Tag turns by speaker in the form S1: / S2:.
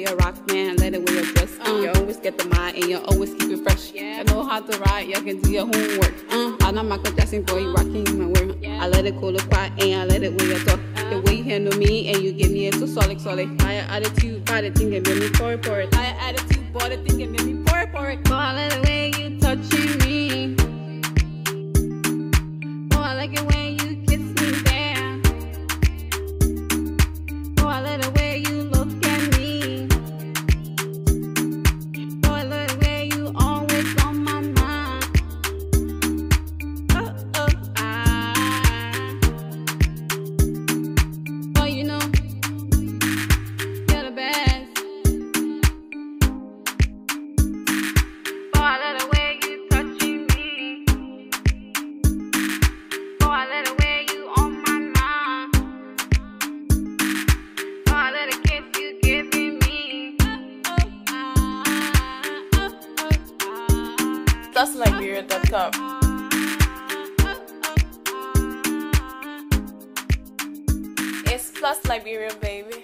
S1: way you rock, man. I like the way you dress. You always get the mind and you always keep it fresh. You know how to ride, you can do your homework. I'm not Michael Jackson, boy, you rocking my work. I let it cool, quiet, and I let it way you talk. The way you handle me and you give me into solid. Higher attitude, by the thing that made me pour it. Higher attitude, boy, the thing that made me pour it. Oh, I like the way you touching me. Oh, I like it when you kiss me there. Oh, I like the way you look at me. Oh, I like the way you always on my mind. Oh, you know, you're the best. Oh, I like the way you touching me. Oh, I like the way you on my mind. Oh, I like the kiss you giving me.
S2: That's Liberia.com. It's Plus Liberia, baby.